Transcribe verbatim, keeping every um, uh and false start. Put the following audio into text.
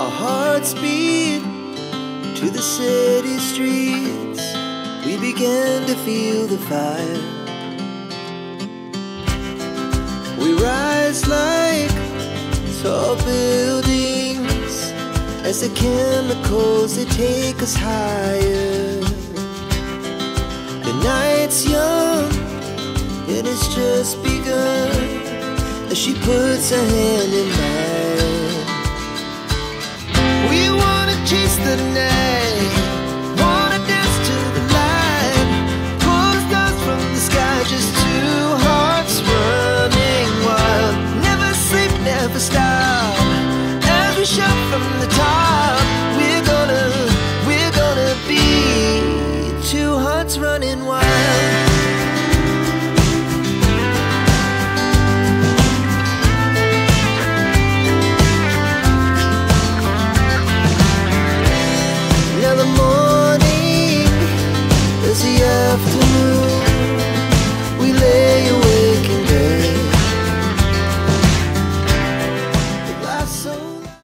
our hearts beat to the city streets. We began to feel the fire. We rise like tall buildings as the chemicals, they take us higher. The night's young, it has just begun, as she puts her hand in mine. We wanna chase the night, wanna dance to the light, pull the stars from the sky, just two hearts running wild. Never sleep, never stop, as we shout from the top.